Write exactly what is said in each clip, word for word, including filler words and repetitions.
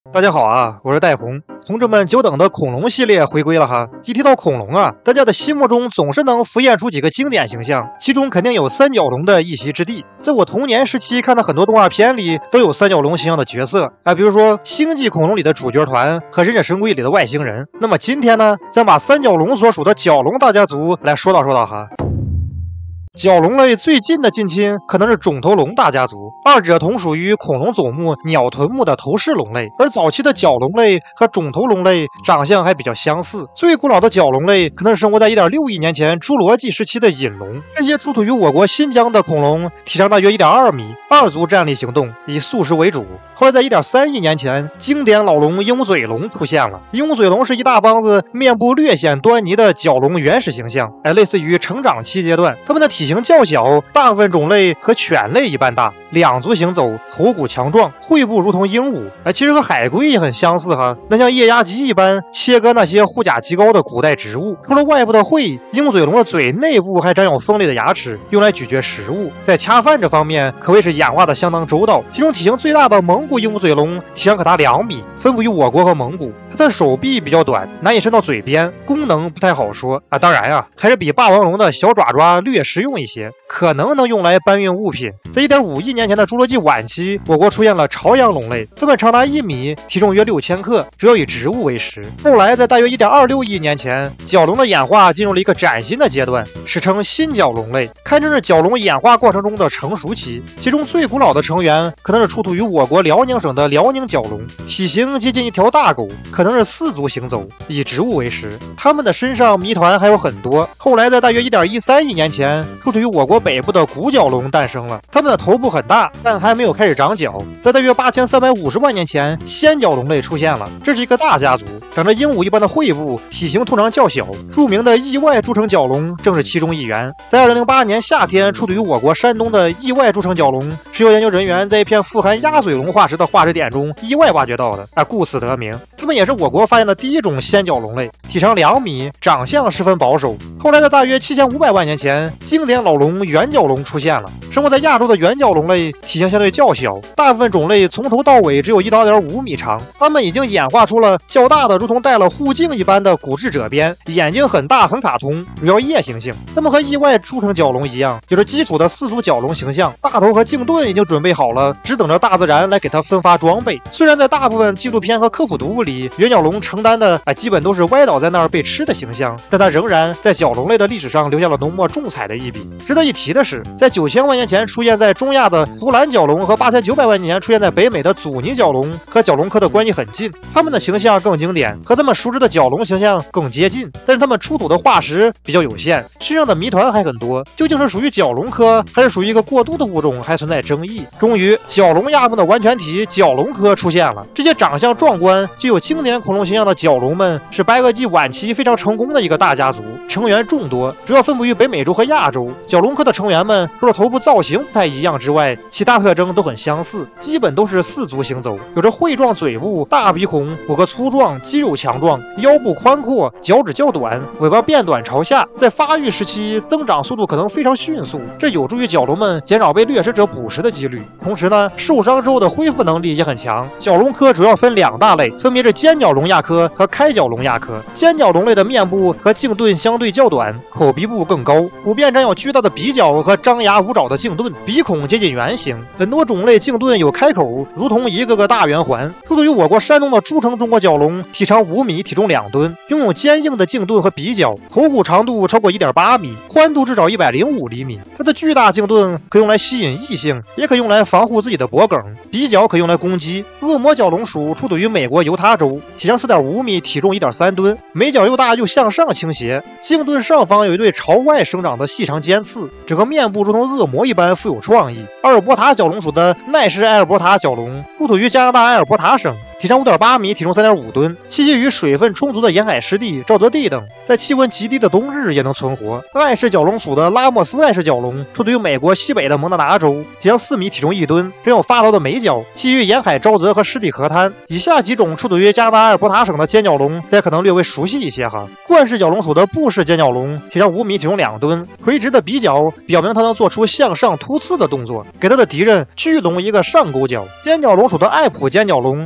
大家好啊，我是戴红。同志们久等的恐龙系列回归了哈。一提到恐龙啊，大家的心目中总是能浮现出几个经典形象，其中肯定有三角龙的一席之地。在我童年时期看的很多动画片里都有三角龙形象的角色啊，比如说《星际恐龙》里的主角团和《忍者神龟》里的外星人。那么今天呢，咱把三角龙所属的角龙大家族来说道说道哈。角龙类最近的近亲可能是肿头龙大家族，二者同属于恐龙总目鸟臀目的头饰龙类，而早期的角龙类和肿头龙类长相还比较相似。最古老的角龙类可能是生活在 一点六亿年前侏罗纪时期的隐龙，这些出土于我国新疆的恐龙体长大约 一点二米，二足站立行动，以素食为主。后来在 一点三亿年前，经典老龙鹰嘴龙出现了。鹰嘴龙是一大帮子面部略显端倪的角龙原始形象，哎，类似于成长期阶段，它们的体型较小，大部分种类和犬类一般大，两足行走，头骨强壮，喙部如同鹦鹉，哎，其实和海龟也很相似哈，能像液压机一般切割那些护甲极高的古代植物。除了外部的喙，鹰嘴龙的嘴内部还长有锋利的牙齿，用来咀嚼食物，在恰饭这方面可谓是演化的相当周到。其中体型最大的蒙古鹰嘴龙体长可达两米，分布于我国和蒙古。它的手臂比较短，难以伸到嘴边，功能不太好说啊。当然啊，还是比霸王龙的小爪爪略实用一些，可能能用来搬运物品。在 一点五亿年前的侏罗纪晚期，我国出现了朝阳龙类，它们长达一米，体重约六千克，主要以植物为食。后来在大约 一点二六亿年前，角龙的演化进入了一个崭新的阶段，史称新角龙类，堪称是角龙演化过程中的成熟期。其中最古老的成员可能是出土于我国辽宁省的辽宁角龙，体型接近一条大狗，可能是四足行走，以植物为食。它们的身上谜团还有很多。后来在大约 一点一三亿年前，出土于我国北部的古角龙诞生了，它们的头部很大，但还没有开始长角。在大约八千三百五十万年前，仙角龙类出现了，这是一个大家族，长着鹦鹉一般的喙部，体型通常较小。著名的意外铸成角龙正是其中一员。在二零零八年夏天出土于我国山东的意外铸成角龙，是由研究人员在一片富含鸭嘴龙化石的化石点中意外挖掘到的，啊，故此得名。它们也是我国发现的第一种仙角龙类，体长两米，长相十分保守。后来在大约七千五百万年前，经典老龙圆角龙出现了。生活在亚洲的圆角龙类体型相对较小，大部分种类从头到尾只有 一到二点五米长。它们已经演化出了较大的如同戴了护镜一般的骨质褶边，眼睛很大很卡通，主要夜行性。它们和意外铸成角龙一样，有着基础的四足角龙形象，大头和颈盾已经准备好了，只等着大自然来给它分发装备。虽然在大部分纪录片和科普读物里，圆角龙承担的啊基本都是歪倒在那儿被吃的形象，但它仍然在角龙类的历史上留下了浓墨重彩的一笔。值得一提的是，在九千万年前出现在中亚的图兰角龙和八千九百万年前出现在北美的阻尼角龙和角龙科的关系很近，它们的形象更经典，和咱们熟知的角龙形象更接近，但是它们出土的化石比较有限，身上的谜团还很多，究竟是属于角龙科还是属于一个过渡的物种还存在争议。终于角龙亚目的完全体角龙科出现了，这些长相壮观具有经典恐龙形象的角龙们是白垩纪晚期非常成功的一个大家族，成员众多，主要分布于北美洲和亚洲。角龙科的成员们除了头部造型不太一样之外，其他特征都很相似，基本都是四足行走，有着喙状嘴部，大鼻孔，骨骼粗壮，肌肉强壮，腰部宽阔，脚趾较短，尾巴变短朝下，在发育时期增长速度可能非常迅速，这有助于角龙们减少被掠食者捕食的几率。同时呢，受伤之后的恢复能力也很强。角龙科主要分两大类，分别是尖角龙亚科和开角龙亚科。尖角龙类的面部和颈盾相对较短，口鼻部更高，普遍长有巨大的鼻角和张牙舞爪的颈盾，鼻孔接近圆形，很多种类颈盾有开口，如同一个个大圆环。出土于我国山东的诸城中国角龙，体长五米，体重两吨，拥有坚硬的颈盾和鼻角，头骨长度超过 一点八米，宽度至少一百零五厘米。它的巨大颈盾可用来吸引异性，也可用来防护自己的脖梗，鼻角可用来攻击。恶魔角龙属出土于美国犹他州，体长 四点五米，体重 一点三吨，眉角又大又向上倾斜，颈盾上方有一对朝外生长的细长尖刺，整个面部如同恶魔一般富有创意。阿尔伯塔角龙属的奈氏埃尔伯塔角龙出土于加拿大埃尔伯塔省，体长 五点八米，体重 三点五吨，栖息于水分充足的沿海湿地、沼泽地等，在气温极低的冬日也能存活。艾氏角龙属的拉莫斯艾氏角龙出土于美国西北的蒙大拿州，体长四米，体重一吨，长有发达的眉角，栖息于沿海沼泽和湿地河滩。以下几种出土于加拿大阿尔伯塔省的尖角龙，大家可能略微熟悉一些哈。冠氏角龙属的布氏尖角龙，体长五米，体重两吨，垂直的鼻角表明它能做出向上突刺的动作，给它的敌人巨龙一个上勾脚。尖角龙属的艾普尖角龙也叫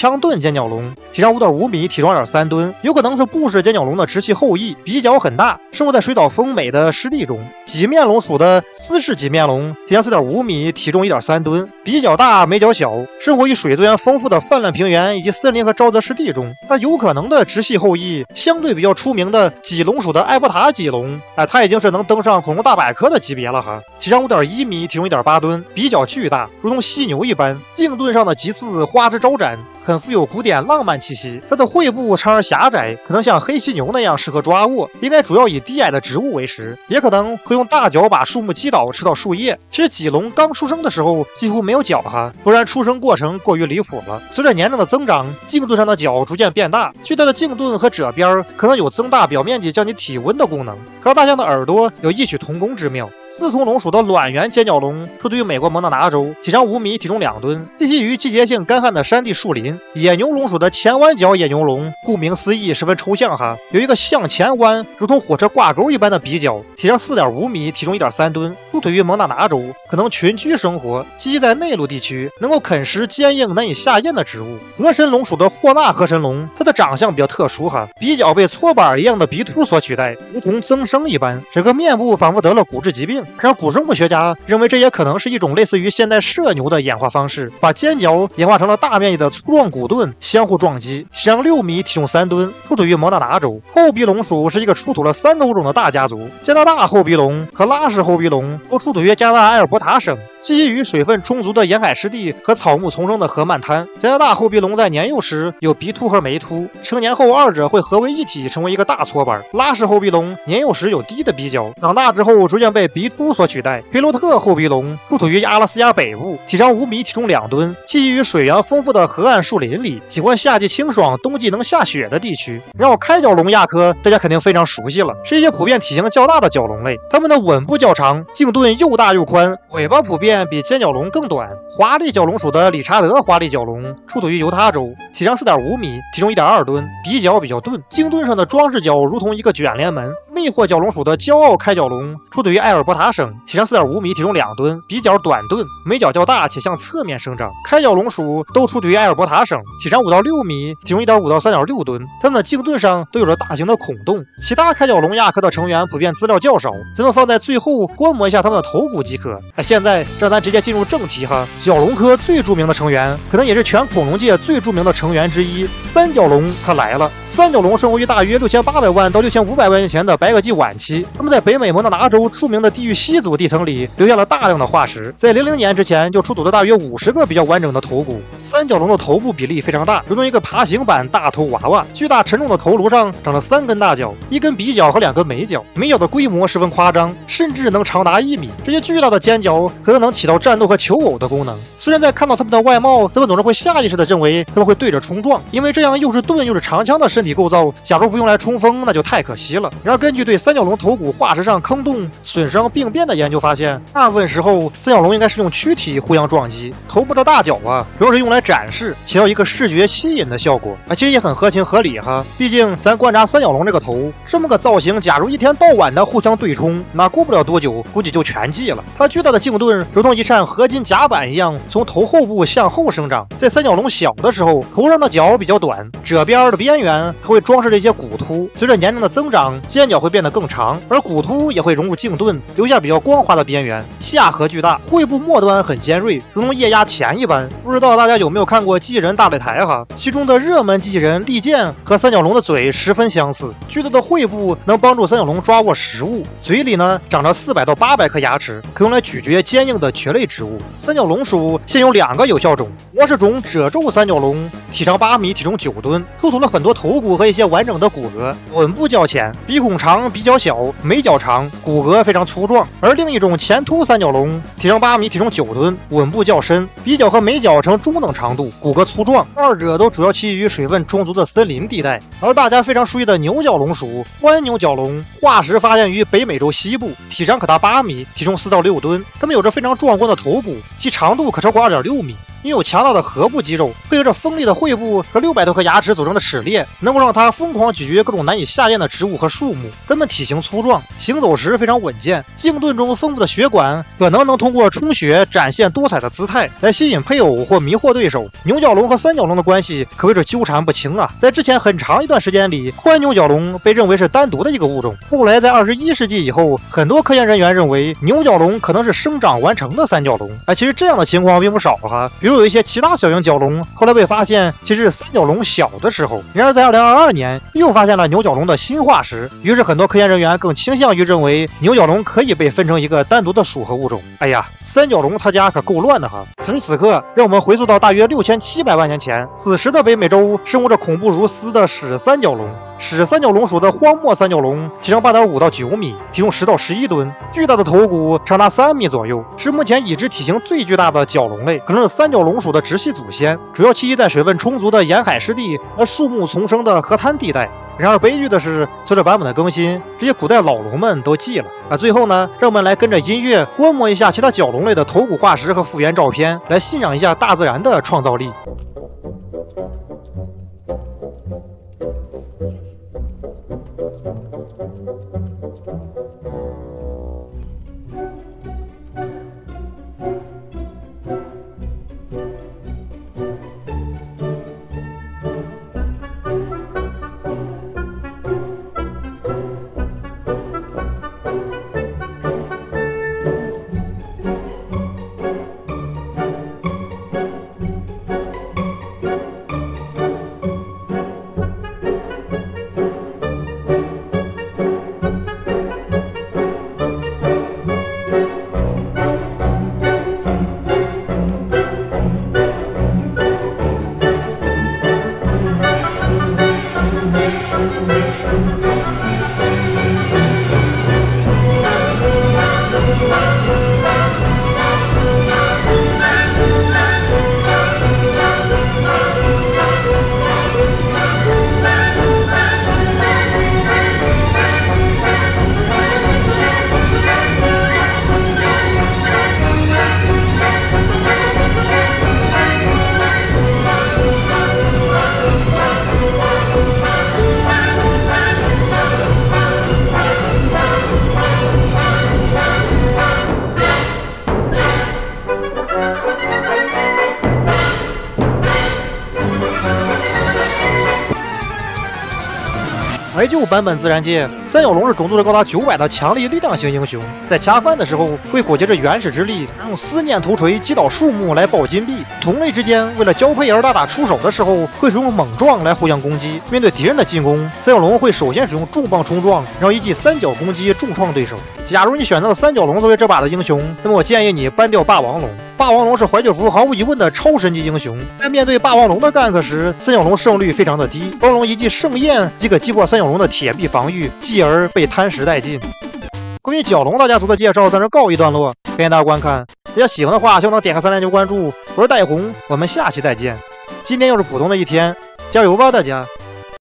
枪盾尖角龙，体长五点五米，体重二点三吨，有可能是布氏尖角龙的直系后裔，鼻角很大，生活在水藻丰美的湿地中。棘面龙属的斯氏棘面龙，体长四点五米，体重一点三吨，鼻角大，眉角小，生活于水资源丰富的泛滥平原以及森林和沼泽湿地中。它有可能的直系后裔，相对比较出名的棘龙属的艾伯塔棘龙，哎，它已经是能登上恐龙大百科的级别了哈。体长五点一米，体重一点八吨，鼻角巨大，如同犀牛一般，颈盾上的棘刺花枝招展，很富有古典浪漫气息。它的喙部长而狭窄，可能像黑犀牛那样适合抓握，应该主要以低矮的植物为食，也可能会用大脚把树木击倒吃到树叶。其实棘龙刚出生的时候几乎没有脚哈，不然出生过程过于离谱了。随着年龄的增长，颈盾上的角逐渐变大，巨大的颈盾和褶边可能有增大表面积、降低体温的功能，和大象的耳朵有异曲同工之妙。四头龙属的卵圆尖角龙出自于美国蒙大拿州，体长五米，体重两吨，栖息于季节性干旱的山地树林。野牛龙属的前弯角野牛龙，顾名思义十分抽象哈，有一个向前弯，如同火车挂钩一般的鼻角，体长四点五米，体重一点三吨，出土于蒙大拿州，可能群居生活，栖息在内陆地区，能够啃食坚硬难以下咽的植物。河神龙属的霍纳河神龙，它的长相比较特殊哈，鼻角被搓板一样的鼻突所取代，如同增生一般，整个面部仿佛得了骨质疾病。让古生物学家认为这也可能是一种类似于现代射牛的演化方式，把尖角演化成了大面积的粗壮骨盾相互撞击。体长六米，体重三吨，出土于蒙大拿州。厚鼻龙属是一个出土了三个物种的大家族，加拿大厚鼻龙和拉氏厚鼻龙都出土于加拿大埃尔伯塔省，栖息于水分充足的沿海湿地和草木丛生的河漫滩。加拿大厚鼻龙在年幼时有鼻突和眉突，成年后二者会合为一体，成为一个大搓板。拉氏厚鼻龙年幼时有低的鼻角，长大之后逐渐被鼻突所取代。佩洛特厚鼻龙出土于阿拉斯加北部，体长五米，体重两吨，栖息于水源丰富的河岸树林里，喜欢夏季清爽、冬季能下雪的地区。然后开角龙亚科大家肯定非常熟悉了，是一些普遍体型较大的角龙类，它们的吻部较长，颈盾又大又宽，尾巴普遍比尖角龙更短。华丽角龙属的理查德华丽角龙出土于犹他州，体长四点五米，体重一点二吨，鼻角比较钝，颈盾上的装饰角如同一个卷帘门。魅惑角龙属的骄傲开角龙出土于埃尔伯塔省，体长四点五米，体重两吨，鼻角短钝，眉角较大且向侧面生长。开角龙属都出土于埃尔伯塔省，体长五到六米，体重一点五到三点六吨，它们的颈盾上都有着大型的孔洞。其他开角龙亚科的成员普遍资料较少，咱们放在最后观摩一下它们的头骨即可。哎，现在让咱直接进入正题哈。角龙科最著名的成员，可能也是全恐龙界最著名的成员之一，三角龙它来了。三角龙生活于大约六千八百万到六千五百万年前的白垩纪晚期，它们在北美蒙大拿州著名的地域稀土地层里留下了大量的化石，在零零年之前就出土了大约五十个比较完整的头骨。三角龙的头部比例非常大，如同一个爬行版大头娃娃，巨大沉重的头颅上长了三根大角，一根鼻角和两根眉角，眉角的规模十分夸张，甚至能长达一米。这些巨大的尖角可能能起到战斗和求偶的功能。虽然在看到它们的外貌，咱们总是会下意识地认为它们会对着冲撞，因为这样又是盾又是长枪的身体构造，假如不用来冲锋，那就太可惜了。然而根据对三角龙头骨化石上坑洞、损伤、病变的研究发现，大部分时候三角龙应该是用躯体互相撞击，头部的大角啊，主要是用来展示，起到一个视觉吸引的效果啊，其实也很合情合理哈。毕竟咱观察三角龙这个头，这么个造型，假如一天到晚的互相对冲，那过不了多久，估计就全记了。它巨大的颈盾如同一扇合金甲板一样，从头后部向后生长。在三角龙小的时候，头上的角比较短，褶边的边缘还会装饰这些骨突。随着年龄的增长，尖角会变得更长，而骨突也会融入颈盾，留下比较光滑的边缘。下颌巨大，喙部末端很尖锐，如同液压钳一般。不知道大家有没有看过机器人大擂台哈？其中的热门机器人利剑和三角龙的嘴十分相似，巨大的喙部能帮助三角龙抓握食物，嘴里呢长着四百到八百颗牙齿，可用来咀嚼坚硬的蕨类植物。三角龙属现有两个有效种，模式种褶皱三角龙，体长八米，体重九吨，出土了很多头骨和一些完整的骨骼，吻部较浅，鼻孔长，鼻角小，眉角长，骨骼非常粗壮。而另一种前凸三角龙，体长八米，体重九吨，吻部较深，鼻角和眉角呈中等长度，骨骼粗壮，二者都主要栖息于水分充足的森林地带。而大家非常熟悉的牛角龙属欢牛角龙，化石发现于北美洲西部，体长可达八米，体重四到六吨，它们有着非常壮观的头部，其长度可超过二点六米。 拥有强大的颌部肌肉，配合着锋利的喙部和六百多颗牙齿组成的齿列，能够让它疯狂咀嚼各种难以下咽的植物和树木。它们体型粗壮，行走时非常稳健，茎盾中丰富的血管可能能通过充血展现多彩的姿态，来吸引配偶或迷惑对手。牛角龙和三角龙的关系可谓是纠缠不清啊！在之前很长一段时间里，欢牛角龙被认为是单独的一个物种。后来在二十一世纪以后，很多科研人员认为牛角龙可能是生长完成的三角龙。哎，其实这样的情况并不少哈，比如有一些其他小型角龙后来被发现其实是三角龙小的时候。然而在二零二二年又发现了牛角龙的新化石，于是很多科研人员更倾向于认为牛角龙可以被分成一个单独的属和物种。哎呀，三角龙他家可够乱的哈！此时此刻，让我们回溯到大约六千七百万年前，此时的北美洲生活着恐怖如斯的史三角龙。史三角龙属的荒漠三角龙体长八点五到九米，体重十到十一吨，巨大的头骨长达三米左右，是目前已知体型最巨大的角龙类，可能是三角龙属的直系祖先，主要栖息在水分充足的沿海湿地和树木丛生的河滩地带。然而悲剧的是，随着版本的更新，这些古代老龙们都记了啊。最后呢，让我们来跟着音乐观摩一下其他角龙类的头骨化石和复原照片，来欣赏一下大自然的创造力。怀旧版本自然界，三角龙是种族是高达九百的强力力量型英雄，在恰饭的时候会裹挟着原始之力，用思念头锤击倒树木来爆金币。同类之间为了交配而大打出手的时候，会使用猛撞来互相攻击。面对敌人的进攻，三角龙会首先使用重磅冲撞，然后一记三角攻击重创对手。假如你选择了三角龙作为这把的英雄，那么我建议你搬掉霸王龙。霸王龙是怀旧服毫无疑问的超神级英雄，在面对霸王龙的 gank 时，三角龙胜率非常的低，霸王龙一记盛宴即可击破三角龙的铁壁防御，继而被贪食殆尽。关于角龙大家族的介绍暂时告一段落，感谢大家观看。大家喜欢的话，希望能点个三连球关注。我是戴红，我们下期再见。今天又是普通的一天，加油吧大家！